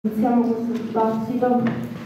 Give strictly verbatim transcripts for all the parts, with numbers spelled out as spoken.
Iniziamo questo dibattito.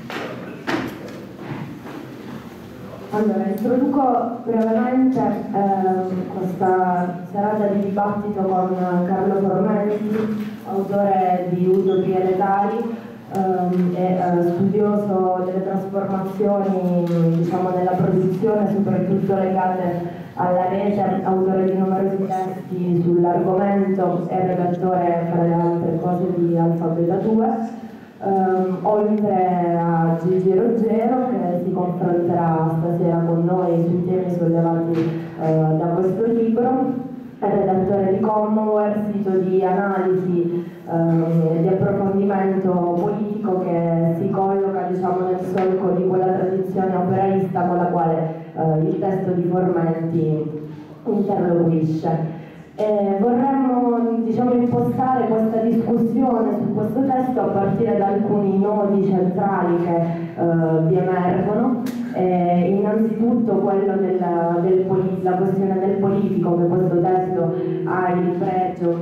Allora, introduco brevemente eh, questa serata di dibattito con Carlo Formenti, autore di Utopie letali ehm, e eh, studioso delle trasformazioni, diciamo, della produzione, soprattutto legate alla rete, autore di numerosi testi sull'argomento e redattore, fra le altre cose, di Alfabeta due. Um, oltre a Gigi Roggero, che si confronterà stasera con noi sui temi sollevati uh, da questo libro, è redattore di Commonwealth, sito di analisi um, e di approfondimento politico che si colloca, diciamo, nel solco di quella tradizione operaista con la quale uh, il testo di Formenti interloquisce. Eh, vorremmo, diciamo, impostare questa discussione su questo testo a partire da alcuni nodi centrali che eh, vi emergono. Eh, innanzitutto quello della del la questione del politico, che questo testo ha il pregio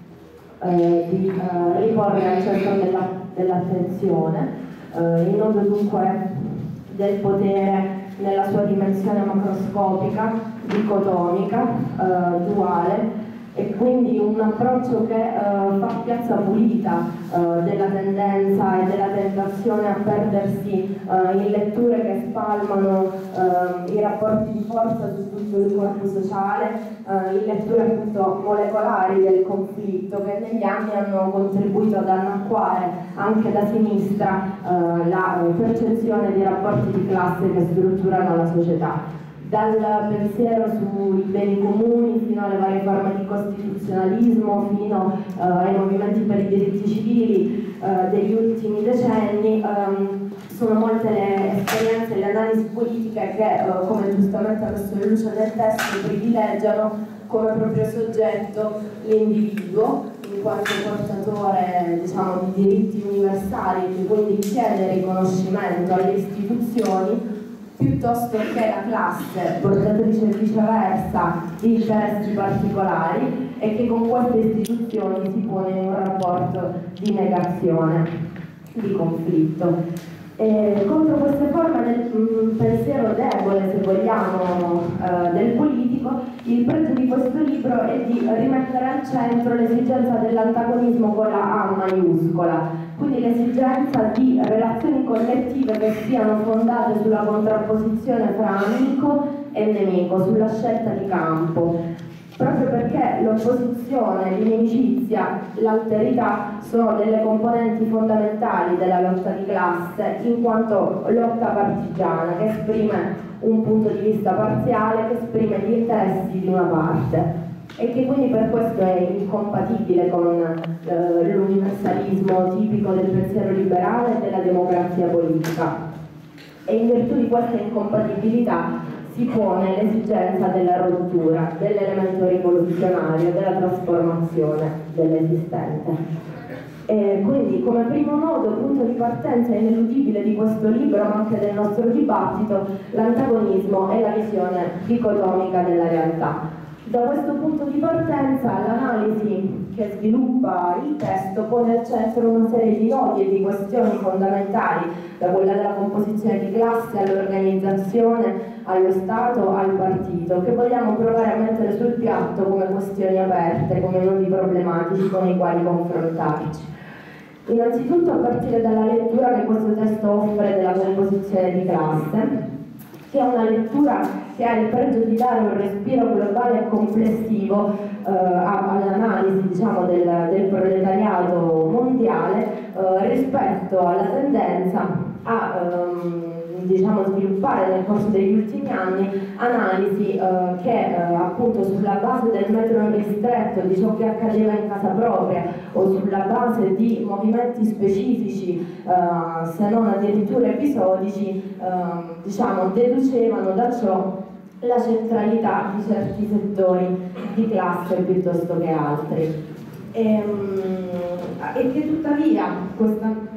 eh, di eh, riporre al centro della, dell'attenzione, eh, il nodo dunque del potere nella sua dimensione macroscopica, dicotomica, eh, duale, e quindi un approccio che uh, fa piazza pulita uh, della tendenza e della tentazione a perdersi uh, in letture che spalmano uh, i rapporti di forza su tutto il corpo sociale, uh, in letture appunto molecolari del conflitto, che negli anni hanno contribuito ad annacquare anche da sinistra uh, la percezione di rapporti di classe che strutturano la società. Dal pensiero sui beni comuni fino alle varie forme di costituzionalismo, fino uh, ai movimenti per i diritti civili uh, degli ultimi decenni, um, sono molte le esperienze e le analisi politiche che, uh, come giustamente ha messo in luce nel testo, privilegiano come proprio soggetto l'individuo, in quanto portatore, diciamo, di diritti universali, e quindi chiede riconoscimento alle istituzioni, piuttosto che la classe portatrice viceversa di interessi particolari e che con queste istituzioni si pone in un rapporto di negazione, di conflitto. E contro queste forme del mh, pensiero debole, se vogliamo, eh, del politico, il pregio di questo libro è di rimettere al centro l'esigenza dell'antagonismo con la A maiuscola, quindi l'esigenza di relazioni collettive che siano fondate sulla contrapposizione fra amico e nemico, sulla scelta di campo. Proprio perché l'opposizione, l'inimicizia, l'alterità sono delle componenti fondamentali della lotta di classe, in quanto lotta partigiana che esprime un punto di vista parziale, che esprime gli interessi di una parte e che quindi per questo è incompatibile con eh, l'universalismo tipico del pensiero liberale e della democrazia politica. E in virtù di questa incompatibilità si pone l'esigenza della rottura, dell'elemento rivoluzionario, della trasformazione dell'esistente. E quindi, come primo nodo, punto di partenza ineludibile di questo libro, ma anche del nostro dibattito, l'antagonismo e la visione dicotomica della realtà. Da questo punto di partenza, l'analisi che sviluppa il testo pone al centro una serie di nodi e di questioni fondamentali, da quella della composizione di classe all'organizzazione, allo Stato, al partito, che vogliamo provare a mettere sul piatto come questioni aperte, come nodi problematici con i quali confrontarci. Innanzitutto a partire dalla lettura che questo testo offre della composizione di classe, che è una lettura che ha il pregio di dare un respiro globale e complessivo eh, all'analisi, diciamo, del, del proletariato mondiale eh, rispetto alla tendenza a ehm, diciamo, sviluppare nel corso degli ultimi anni analisi eh, che eh, appunto sulla base del metro ristretto di ciò che accadeva in casa propria o sulla base di movimenti specifici, eh, se non addirittura episodici, eh, diciamo, deducevano da ciò la centralità di certi settori di classe piuttosto che altri. E, e che tuttavia questa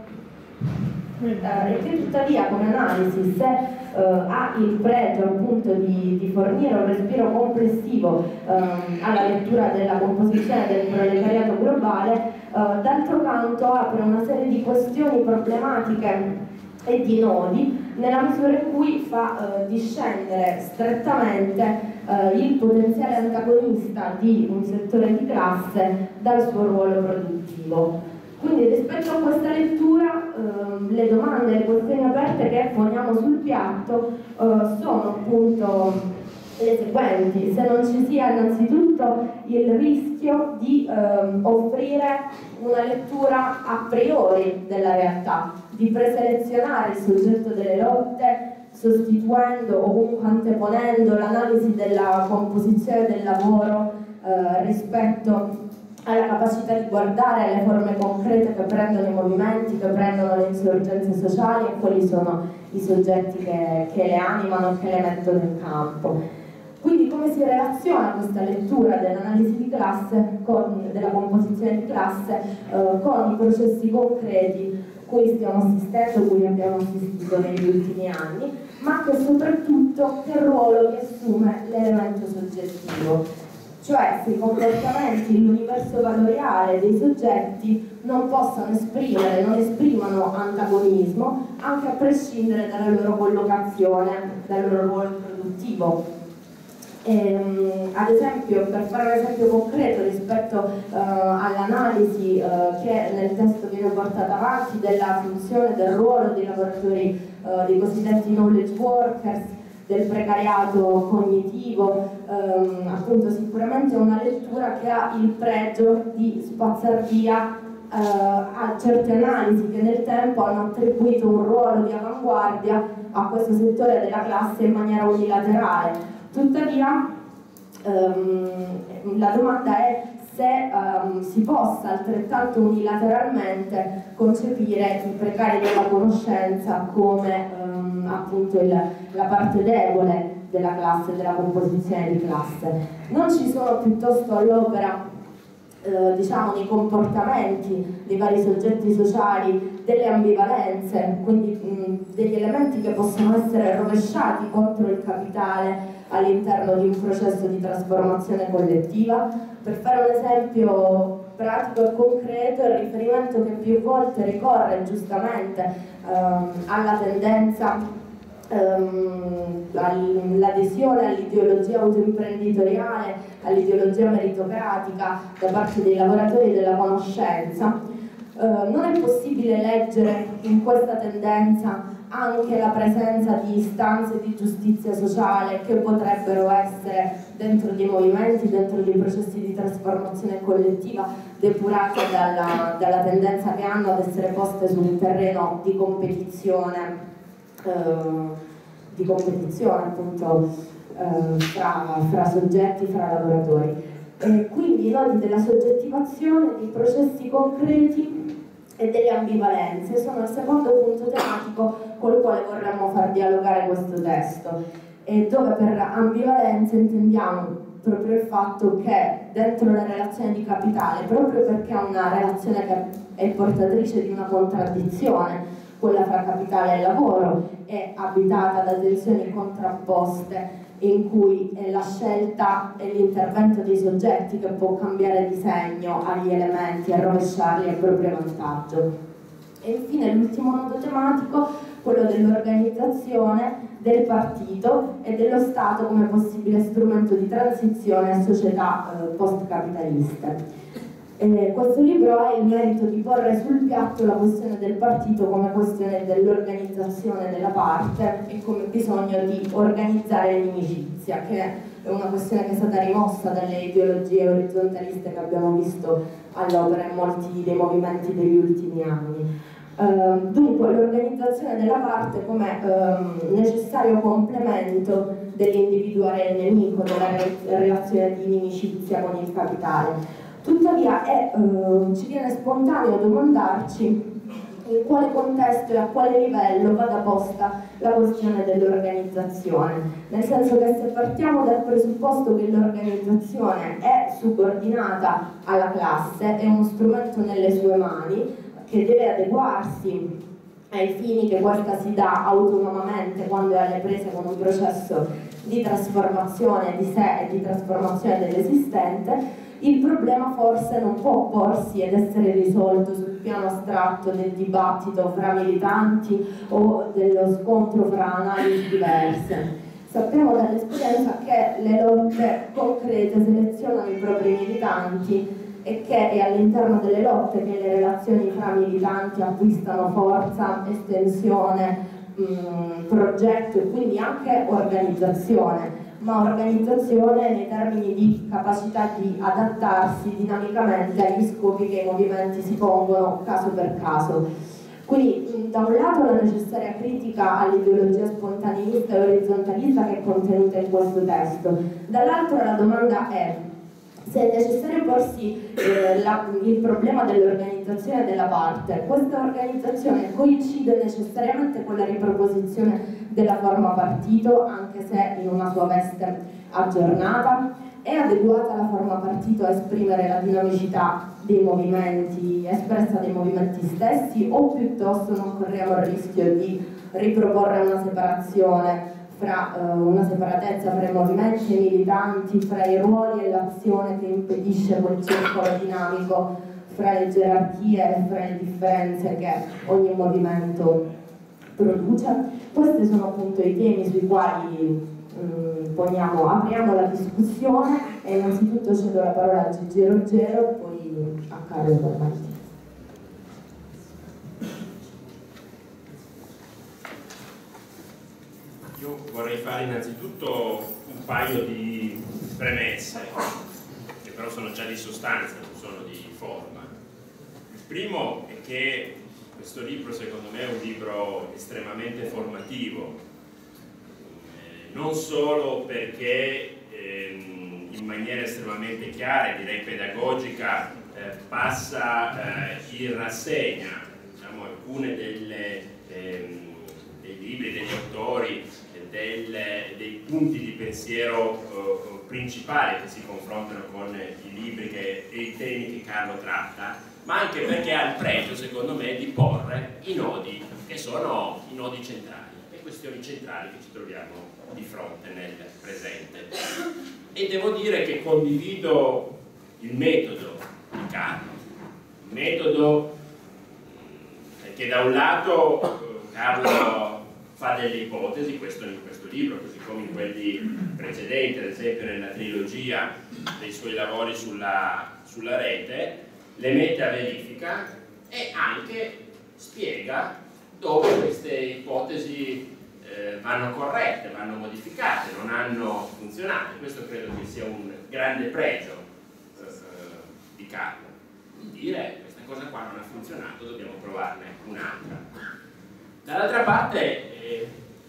e che tuttavia come analisi, se eh, ha il pregio appunto di, di fornire un respiro complessivo eh, alla lettura della composizione del proletariato globale, Uh, d'altro canto apre una serie di questioni problematiche e di nodi nella misura in cui fa uh, discendere strettamente uh, il potenziale antagonista di un settore di classe dal suo ruolo produttivo. Quindi rispetto a questa lettura uh, le domande e le questioni aperte che poniamo sul piatto uh, sono appunto le seguenti: se non ci sia innanzitutto il rischio di ehm, offrire una lettura a priori della realtà, di preselezionare il soggetto delle lotte, sostituendo o comunque anteponendo l'analisi della composizione del lavoro eh, rispetto alla capacità di guardare alle forme concrete che prendono i movimenti, che prendono le insorgenze sociali e quali sono i soggetti che, che le animano e che le mettono in campo. Quindi come si relaziona questa lettura dell'analisi di classe, con, della composizione di classe, eh, con i processi concreti cui stiamo assistendo, cui abbiamo assistito negli ultimi anni, ma anche e soprattutto che ruolo vi assume l'elemento soggettivo, cioè se i comportamenti, l'universo valoriale dei soggetti non possono esprimere, non esprimano antagonismo, anche a prescindere dalla loro collocazione, dal loro ruolo produttivo. Ehm, ad esempio, per fare un esempio concreto rispetto uh, all'analisi uh, che nel testo viene portata avanti della funzione, del ruolo dei lavoratori, uh, dei cosiddetti knowledge workers, del precariato cognitivo, um, appunto sicuramente è una lettura che ha il pregio di spazzar via uh, a certe analisi che nel tempo hanno attribuito un ruolo di avanguardia a questo settore della classe in maniera unilaterale. Tuttavia ehm, la domanda è se ehm, si possa altrettanto unilateralmente concepire i precari della conoscenza come ehm, appunto il, la parte debole della classe, della composizione di classe. Non ci sono piuttosto all'opera Eh, diciamo nei comportamenti dei vari soggetti sociali delle ambivalenze, quindi mh, degli elementi che possono essere rovesciati contro il capitale all'interno di un processo di trasformazione collettiva. Per fare un esempio pratico e concreto, il riferimento che più volte ricorre giustamente ehm, alla tendenza l'adesione all'ideologia autoimprenditoriale, all'ideologia meritocratica da parte dei lavoratori della conoscenza, eh, non è possibile leggere in questa tendenza anche la presenza di istanze di giustizia sociale che potrebbero essere dentro dei movimenti, dentro dei processi di trasformazione collettiva depurate dalla, dalla tendenza che hanno ad essere poste su un terreno di competizione Uh, di competizione appunto uh, fra, fra soggetti, fra lavoratori. E quindi i nodi della soggettivazione, dei processi concreti e delle ambivalenze sono il secondo punto tematico col quale vorremmo far dialogare questo testo, e dove per ambivalenze intendiamo proprio il fatto che dentro la relazione di capitale, proprio perché è una relazione che è portatrice di una contraddizione, quella fra capitale e lavoro, è abitata da tensioni contrapposte in cui è la scelta e l'intervento dei soggetti che può cambiare disegno agli elementi e rovesciarli a proprio vantaggio. E infine l'ultimo nodo tematico, quello dell'organizzazione del partito e dello Stato come possibile strumento di transizione a società eh, post-capitaliste. Eh, questo libro ha il merito di porre sul piatto la questione del partito come questione dell'organizzazione della parte e come bisogno di organizzare l'inimicizia, che è una questione che è stata rimossa dalle ideologie orizzontaliste che abbiamo visto all'opera in molti dei movimenti degli ultimi anni. Uh, dunque l'organizzazione della parte come uh, necessario complemento dell'individuare il nemico, della re relazione di inimicizia con il capitale. Tuttavia è, uh, ci viene spontaneo domandarci in quale contesto e a quale livello vada posta la questione dell'organizzazione, nel senso che se partiamo dal presupposto che l'organizzazione è subordinata alla classe, è uno strumento nelle sue mani, che deve adeguarsi ai fini che questa si dà autonomamente quando è alle prese con un processo di trasformazione di sé e di trasformazione dell'esistente, il problema forse non può porsi ed essere risolto sul piano astratto del dibattito fra militanti o dello scontro fra analisi diverse. Sappiamo dall'esperienza che le lotte concrete selezionano i propri militanti e che è all'interno delle lotte che le relazioni fra militanti acquistano forza, estensione, mh, progetto e quindi anche organizzazione, ma organizzazione nei termini di capacità di adattarsi dinamicamente agli scopi che i movimenti si pongono caso per caso. Quindi da un lato la necessaria critica all'ideologia spontaneista e orizzontalista che è contenuta in questo testo, dall'altro la domanda è se è necessario porsi eh, la, il problema dell'organizzazione della parte. Questa organizzazione coincide necessariamente con la riproposizione della forma partito, anche se in una sua veste aggiornata? È adeguata la forma partito a esprimere la dinamicità dei movimenti, espressa dai movimenti stessi, o piuttosto non corriamo il rischio di riproporre una separazione fra eh, una separatezza fra i movimenti e i militanti, fra i ruoli e l'azione che impedisce quel circolo dinamico fra le gerarchie e fra le differenze che ogni movimento produce? Questi sono appunto i temi sui quali mh, poniamo, apriamo la discussione, e innanzitutto cedo la parola a Gigi Roggero, poi a Carlo Formelli. Io vorrei fare innanzitutto un paio di premesse, che però sono già di sostanza, non sono di forma. Il primo è che questo libro, secondo me, è un libro estremamente formativo, eh, non solo perché ehm, in maniera estremamente chiara e direi pedagogica eh, passa eh, in rassegna, diciamo, alcune delle, ehm, dei libri, degli autori, Del, dei punti di pensiero uh, principali che si confrontano con i libri che, e i temi che Carlo tratta, ma anche perché ha il pregio, secondo me, di porre i nodi che sono i nodi centrali, le questioni centrali che ci troviamo di fronte nel presente. E devo dire che condivido il metodo di Carlo, il metodo perché da un lato uh, Carlo fa delle ipotesi, questo in questo libro, così come in quelli precedenti, ad esempio nella trilogia dei suoi lavori sulla, sulla rete, le mette a verifica e anche spiega dove queste ipotesi eh, vanno corrette, vanno modificate, non hanno funzionato. Questo credo che sia un grande pregio eh, di Carlo, di dire questa cosa qua non ha funzionato, dobbiamo provarne un'altra. Dall'altra parte eh,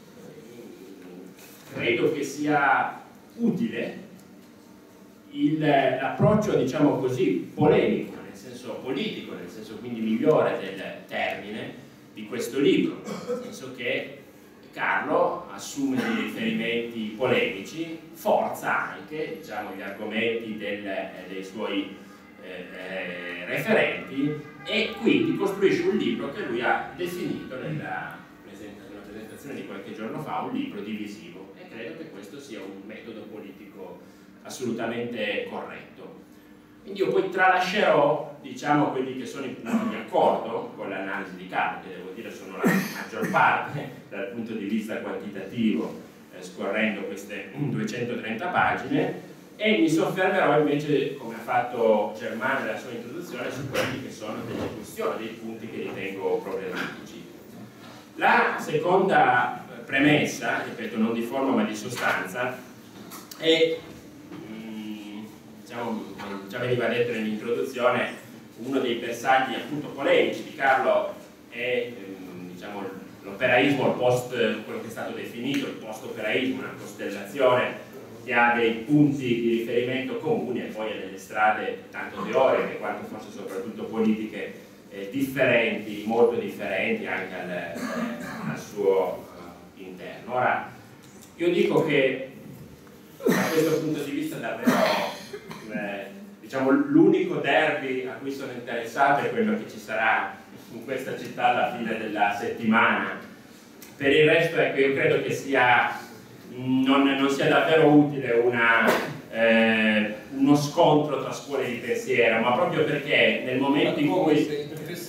credo che sia utile l'approccio, diciamo così, polemico, nel senso politico, nel senso quindi migliore del termine di questo libro, nel senso che Carlo assume dei riferimenti polemici, forza anche, diciamo, gli argomenti del, dei suoi eh, eh, referenti, e quindi costruisce un libro che lui ha definito nella presentazione di qualche giorno fa un libro divisivo, e credo che questo sia un metodo politico assolutamente corretto. Quindi io poi tralascerò, diciamo, quelli che sono i punti di accordo con l'analisi di Carlo, che devo dire sono la maggior parte dal punto di vista quantitativo, eh, scorrendo queste duecentotrenta pagine, e mi soffermerò invece, come ha fatto Germano nella sua introduzione, su quelli che sono delle questioni, dei punti che ritengo problematici. La seconda premessa, ripeto, non di forma ma di sostanza, è, mh, diciamo, già veniva detto nell'introduzione, uno dei bersagli appunto polemici di Carlo è mh, diciamo, l'operaismo, post, quello che è stato definito il post-operaismo, una costellazione che ha dei punti di riferimento comuni e poi ha delle strade tanto teoriche quanto forse soprattutto politiche eh, differenti, molto differenti anche al, eh, al suo uh, interno. Ora, io dico che da questo punto di vista davvero eh, diciamo, l'unico derby a cui sono interessato è quello che ci sarà in questa città alla fine della settimana. Per il resto, ecco, io credo che sia Non, non sia davvero utile una eh, uno scontro tra scuole di pensiero, ma proprio perché nel momento in cui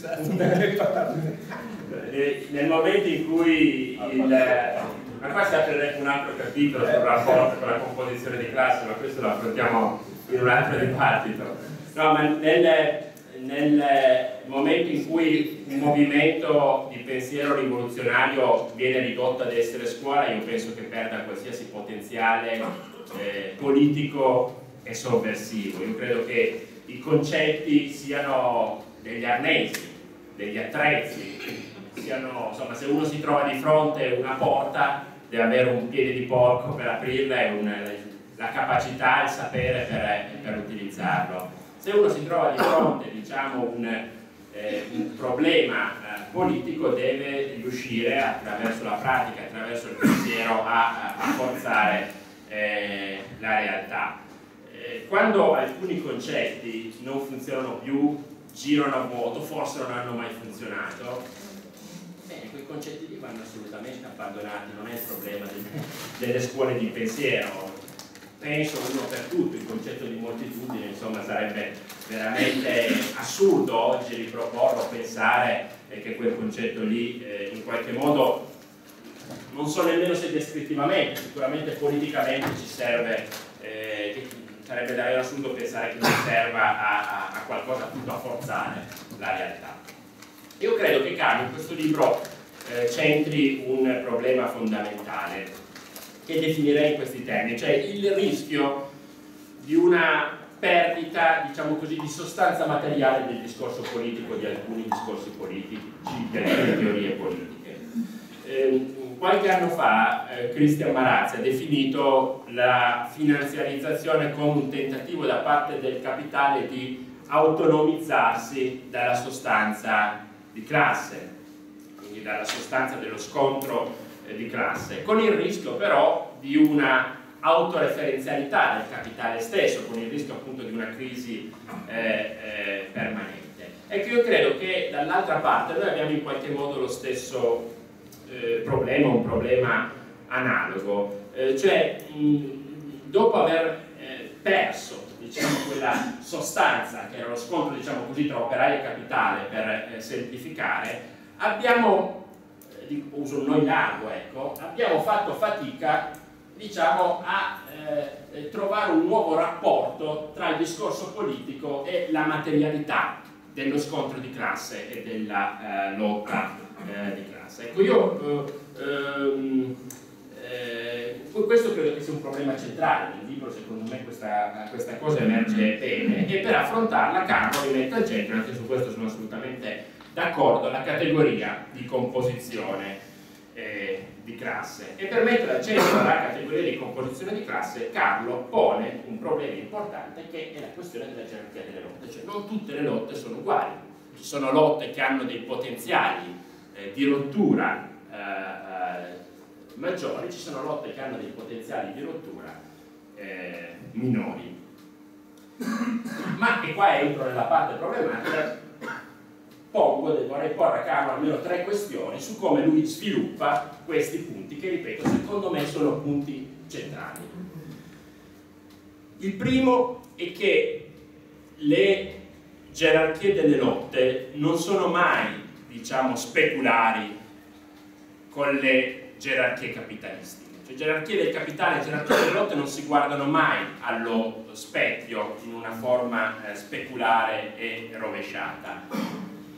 nel momento in cui il, ma qua si apre un altro capitolo sul rapporto con la composizione di classe, ma questo lo affrontiamo in un altro dibattito. No, ma nel, nel momento in cui un movimento di pensiero rivoluzionario viene ridotto ad essere scuola, io penso che perda qualsiasi potenziale eh, politico e sovversivo. Io credo che i concetti siano degli arnesi, degli attrezzi, siano, insomma, se uno si trova di fronte una porta deve avere un piede di porco per aprirla e un, la capacità e il sapere per, per utilizzarlo. Se uno si trova di fronte, diciamo, un, eh, un problema eh, politico, deve riuscire attraverso la pratica, attraverso il pensiero a, a forzare eh, la realtà. Eh, quando alcuni concetti non funzionano più, girano a vuoto, forse non hanno mai funzionato, bene, quei concetti lì vanno assolutamente abbandonati, non è il problema delle, delle scuole di pensiero. Penso uno per tutto, il concetto di moltitudine, insomma, sarebbe veramente assurdo oggi riproporlo, pensare eh, che quel concetto lì eh, in qualche modo, non so nemmeno se descrittivamente, sicuramente politicamente ci serve, eh, che sarebbe davvero assurdo pensare che ci serva a, a, a qualcosa appunto a forzare la realtà. Io credo che Carlo in questo libro eh, centri un problema fondamentale che definirei in questi termini, cioè il rischio di una perdita, diciamo così, di sostanza materiale del discorso politico, di alcuni discorsi politici, di alcune teorie politiche. Eh, qualche anno fa eh, Cristian Marazzi ha definito la finanziarizzazione come un tentativo da parte del capitale di autonomizzarsi dalla sostanza di classe, quindi dalla sostanza dello scontro eh, di classe, con il rischio però di una autoreferenzialità del capitale stesso, con il rischio appunto di una crisi eh, eh, permanente. Ecco, io credo che dall'altra parte noi abbiamo in qualche modo lo stesso eh, problema, un problema analogo, eh, cioè mh, dopo aver eh, perso, diciamo, quella sostanza che era lo scontro, diciamo così, tra operaio e capitale, per eh, semplificare, abbiamo, eh, uso un noi largo, ecco, abbiamo fatto fatica, diciamo, a eh, trovare un nuovo rapporto tra il discorso politico e la materialità dello scontro di classe e della eh, lotta eh, di classe. Ecco, io eh, ehm, eh, questo credo che sia un problema centrale nel libro, secondo me questa, questa cosa emerge bene, e per affrontarla Carlo rimette al centro, anche su questo sono assolutamente d'accordo, la categoria di composizione eh, di classe. E per mettere al centro la categoria di composizione di classe, Carlo pone un problema importante che è la questione della gerarchia delle lotte, cioè non tutte le lotte sono uguali, ci sono lotte che hanno dei potenziali eh, di rottura eh, maggiori, ci sono lotte che hanno dei potenziali di rottura eh, minori. Ma, e qua entro nella parte problematica, pongo, vorrei porre a Carlo almeno tre questioni su come lui sviluppa questi punti, che ripeto, secondo me sono punti centrali. Il primo è che le gerarchie delle lotte non sono mai, diciamo, speculari con le gerarchie capitalistiche. Cioè, gerarchie del capitale e gerarchie delle lotte non si guardano mai allo specchio in una forma eh, speculare e rovesciata.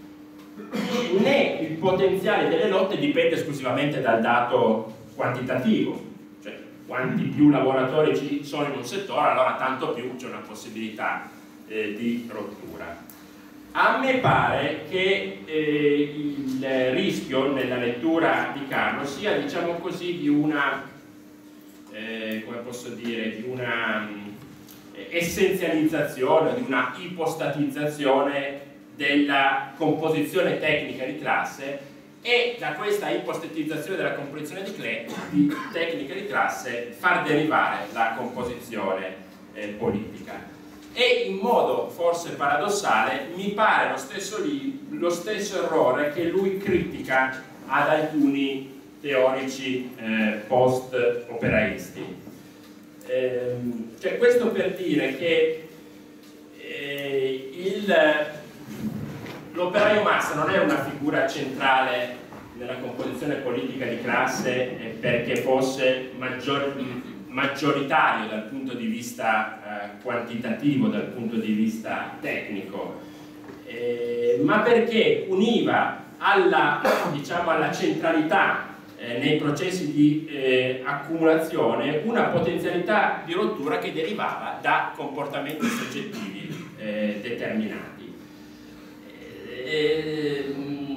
Né il potenziale delle lotte dipende esclusivamente dal dato quantitativo, cioè quanti più lavoratori ci sono in un settore, allora tanto più c'è una possibilità eh, di rottura. A me pare che eh, il rischio nella lettura di Carlo sia, diciamo così, di una, eh, come posso dire, di una eh, essenzializzazione, di una ipostatizzazione della composizione tecnica di classe, e da questa ipostatizzazione della composizione di, di tecnica di classe far derivare la composizione eh, politica. E in modo forse paradossale mi pare lo stesso, lì, lo stesso errore che lui critica ad alcuni teorici eh, post-operaisti. Ehm, cioè, questo per dire che eh, l'operaio massa non è una figura centrale nella composizione politica di classe eh, perché fosse maggior, maggioritario dal punto di vista eh, quantitativo, dal punto di vista tecnico, eh, ma perché univa alla, diciamo, alla centralità eh, nei processi di eh, accumulazione una potenzialità di rottura che derivava da comportamenti soggettivi eh, determinati. Eh,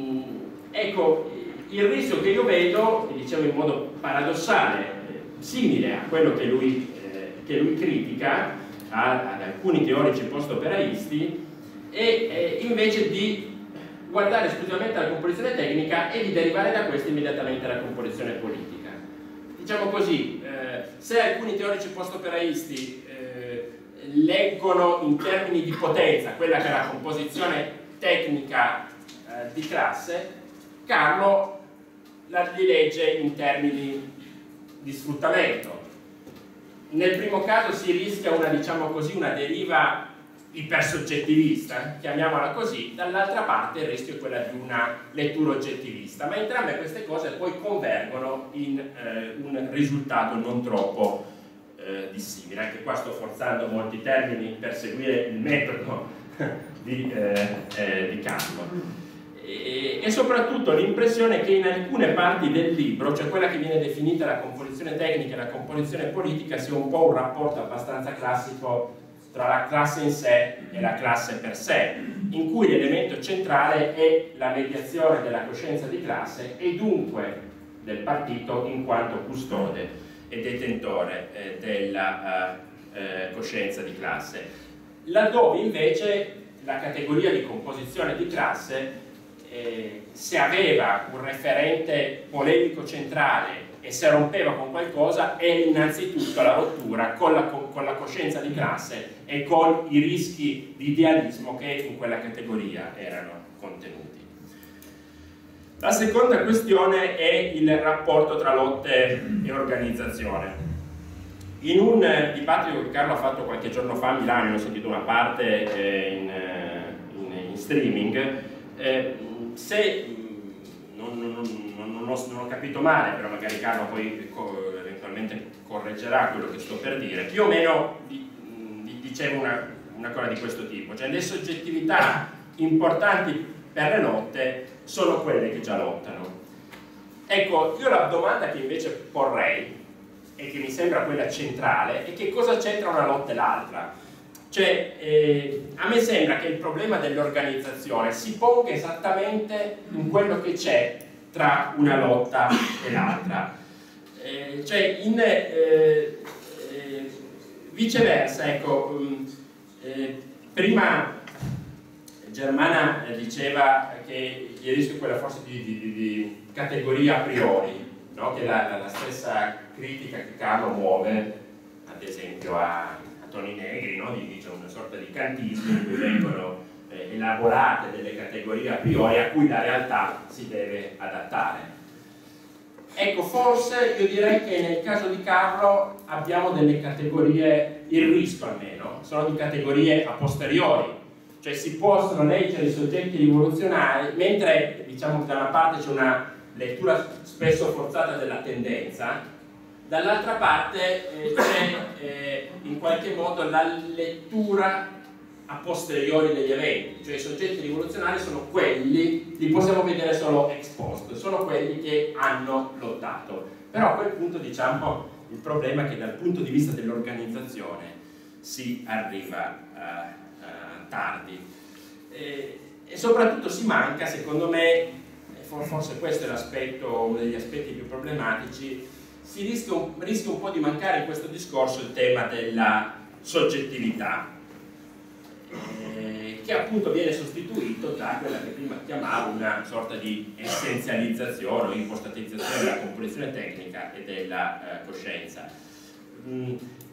ecco, il rischio che io vedo, diciamo in modo paradossale, eh, simile a quello che lui, eh, che lui critica a, ad alcuni teorici post-operaisti, è eh, invece di guardare esclusivamente alla composizione tecnica e di derivare da questa immediatamente alla composizione politica. Diciamo così, eh, se alcuni teorici post-operaisti eh, leggono in termini di potenza quella che è la composizione tecnica eh, di classe, Carlo la li legge in termini di sfruttamento. Nel primo caso si rischia una, diciamo così, una deriva ipersoggettivista, chiamiamola così, dall'altra parte il rischio è quella di una lettura oggettivista, ma entrambe queste cose poi convergono in eh, un risultato non troppo eh, dissimile. Anche qua sto forzando molti termini per seguire il metodo di, eh, eh, di Carlo. E, e soprattutto l'impressione che in alcune parti del libro, cioè quella che viene definita la composizione tecnica e la composizione politica, sia un po' un rapporto abbastanza classico tra la classe in sé e la classe per sé, in cui l'elemento centrale è la mediazione della coscienza di classe e dunque del partito in quanto custode e detentore eh, della uh, eh, coscienza di classe. Laddove invece la categoria di composizione di classe, eh, se aveva un referente polemico centrale e se rompeva con qualcosa, è innanzitutto la rottura con la, con la coscienza di classe e con i rischi di idealismo che in quella categoria erano contenuti. La seconda questione è il rapporto tra lotte e organizzazione. In un dibattito che Carlo ha fatto qualche giorno fa a Milano, ne ho sentito una parte eh, in, in, in streaming, eh, se non, non, non, non, ho, non ho capito male, però magari Carlo poi co eventualmente correggerà quello che sto per dire, più o meno di, di, dicevo una, una cosa di questo tipo, cioè le soggettività importanti per le lotte sono quelle che già lottano. Ecco, io la domanda che invece porrei, e che mi sembra quella centrale, è che cosa c'entra una lotta e l'altra? Cioè, eh, a me sembra che il problema dell'organizzazione si ponga esattamente in quello che c'è tra una lotta e l'altra. Eh, cioè, in, eh, eh, viceversa, ecco, eh, prima Germana diceva che il rischio è quella forse di, di, di categoria a priori, no? Che è la, la stessa critica che Carlo muove, ad esempio, a Toni Negri, no? Dice una sorta di kantismo in cui vengono eh, elaborate delle categorie a priori a cui la realtà si deve adattare. Ecco, forse io direi che nel caso di Carlo abbiamo delle categorie, il rischio almeno, sono di categorie a posteriori, cioè si possono leggere i soggetti rivoluzionari, mentre diciamo che da una parte c'è una lettura spesso forzata della tendenza, dall'altra parte eh, c'è eh, in qualche modo la lettura a posteriori degli eventi, cioè i soggetti rivoluzionari sono quelli, li possiamo vedere solo ex post, sono quelli che hanno lottato. Però a quel punto, diciamo, il problema è che dal punto di vista dell'organizzazione si arriva uh, uh, tardi e, e soprattutto si manca, secondo me, forse questo è l'aspetto, uno degli aspetti più problematici, si rischia un, rischia un po' di mancare in questo discorso il tema della soggettività, eh, che appunto viene sostituito da quella che prima chiamavo una sorta di essenzializzazione o impostatizzazione della composizione tecnica e della eh, coscienza. Mm,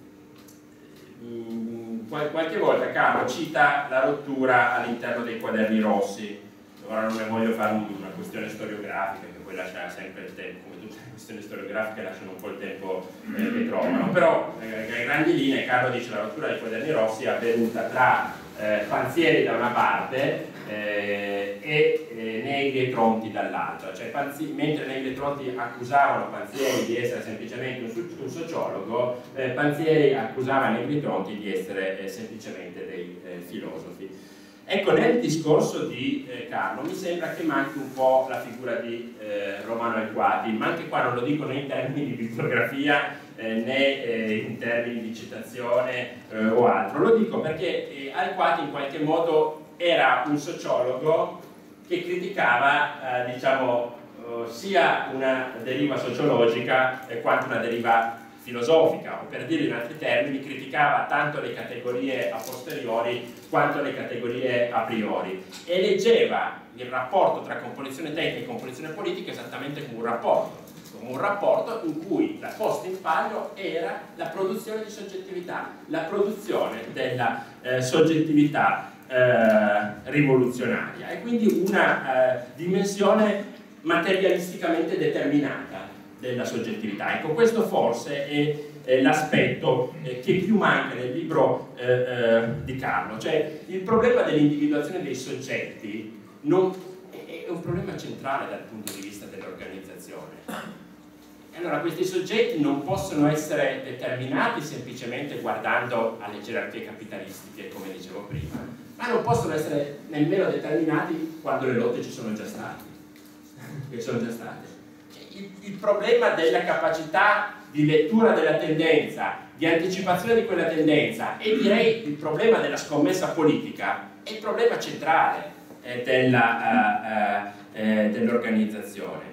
mm, qualche volta Carlo cita la rottura all'interno dei quaderni rossi. Ora non ne voglio fare una questione storiografica, che poi lascia sempre il tempo, come tutte le questioni storiografiche lasciano un po' il tempo eh, che trovano, però eh, a grandi linee Carlo dice che la rottura dei quaderni rossi è avvenuta tra eh, Panzieri da una parte eh, e eh, Negri e Tronti dall'altra, cioè Panzi mentre Negri e Tronti accusavano Panzieri di essere semplicemente un, un sociologo, eh, Panzieri accusava Negri e Tronti di essere eh, semplicemente dei eh, filosofi. Ecco, nel discorso di eh, Carlo mi sembra che manchi un po' la figura di eh, Romano Alquati, ma anche qua non lo dico né in termini di bibliografia eh, né eh, in termini di citazione eh, o altro, lo dico perché eh, Alquati in qualche modo era un sociologo che criticava eh, diciamo, eh, sia una deriva sociologica eh, quanto una deriva filosofica, o per dire in altri termini criticava tanto le categorie a posteriori quanto le categorie a priori e leggeva il rapporto tra composizione tecnica e composizione politica esattamente come un rapporto, come un rapporto in cui la posta in palio era la produzione di soggettività, la produzione della eh, soggettività eh, rivoluzionaria e quindi una eh, dimensione materialisticamente determinata della soggettività. Ecco, questo forse è eh, l'aspetto eh, che più manca nel libro eh, eh, di Carlo, cioè il problema dell'individuazione dei soggetti non, è, è un problema centrale dal punto di vista dell'organizzazione. E allora questi soggetti non possono essere determinati semplicemente guardando alle gerarchie capitalistiche, come dicevo prima, ma non possono essere nemmeno determinati quando le lotte ci sono già state, che sono già state. Il, il problema della capacità di lettura della tendenza, di anticipazione di quella tendenza e direi il problema della scommessa politica è il problema centrale eh, della, uh, uh, eh, dell'organizzazione.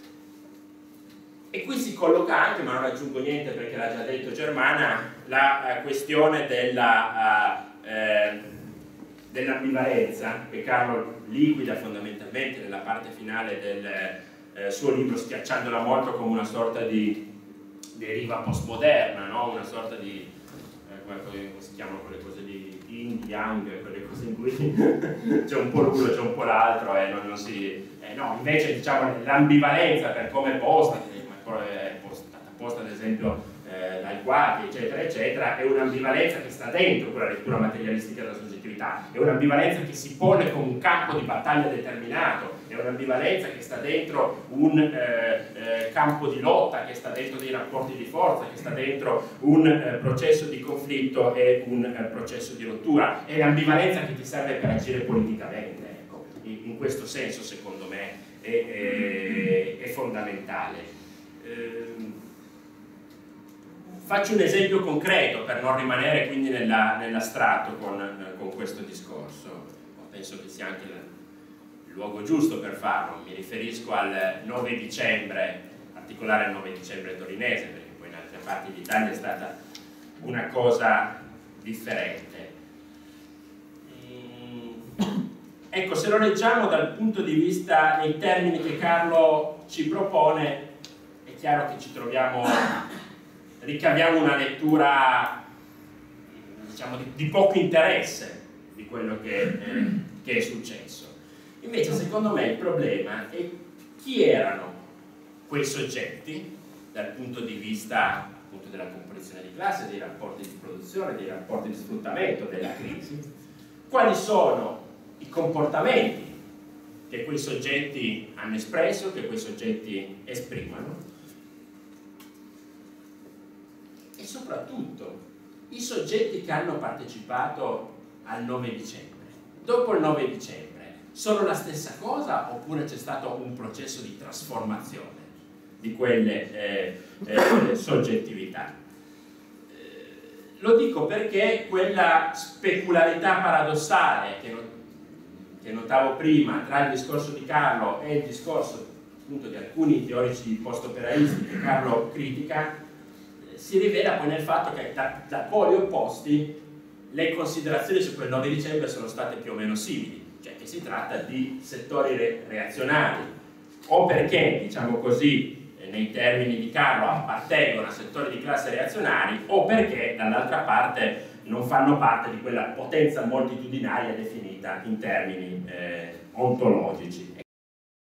E qui si colloca anche, ma non aggiungo niente perché l'ha già detto Germana, la uh, questione della, uh, eh, dell'ambivalenza che Carlo liquida fondamentalmente nella parte finale del Eh, suo libro, schiacciandola molto come una sorta di deriva postmoderna, no? Una sorta di eh, come, come si chiamano quelle cose di yin, yang, quelle cose in cui c'è un po' l'uno, c'è un po' l'altro e non, non si eh, no, invece diciamo l'ambivalenza per come è posta, come è posta, posta ad esempio eh, da Alquati eccetera eccetera, è un'ambivalenza che sta dentro quella lettura materialistica della soggettività, è un'ambivalenza che si pone come un campo di battaglia determinato, è un'ambivalenza che sta dentro un eh, eh, campo di lotta, che sta dentro dei rapporti di forza, che sta dentro un eh, processo di conflitto e un eh, processo di rottura, è l'ambivalenza che ti serve per agire politicamente, ecco. in, in questo senso secondo me è, è, è fondamentale. Ehm, Faccio un esempio concreto per non rimanere quindi nell'astratto con, con questo discorso, penso che sia anche il luogo giusto per farlo. Mi riferisco al nove dicembre, in particolare al nove dicembre torinese, perché poi in altre parti d'Italia è stata una cosa differente. Ecco, se lo leggiamo dal punto di vista, nei termini che Carlo ci propone, è chiaro che ci troviamo, ricaviamo una lettura, diciamo, di, di poco interesse di quello che, eh, che è successo. Invece, secondo me, il problema è chi erano quei soggetti dal punto di vista appunto della composizione di classe, dei rapporti di produzione, dei rapporti di sfruttamento, della crisi, quali sono i comportamenti che quei soggetti hanno espresso, che quei soggetti esprimono, e soprattutto i soggetti che hanno partecipato al nove dicembre. Dopo il nove dicembre sono la stessa cosa oppure c'è stato un processo di trasformazione di quelle eh, eh, soggettività? Eh, lo dico perché quella specularità paradossale che, not che notavo prima tra il discorso di Carlo e il discorso appunto di alcuni teorici post-operaisti che Carlo critica, eh, si rivela poi nel fatto che da, da poli opposti le considerazioni su quel nove dicembre sono state più o meno simili, cioè che si tratta di settori re reazionari, o perché, diciamo così, nei termini di Carlo appartengono a settori di classe reazionari, o perché dall'altra parte non fanno parte di quella potenza moltitudinaria definita in termini eh, ontologici.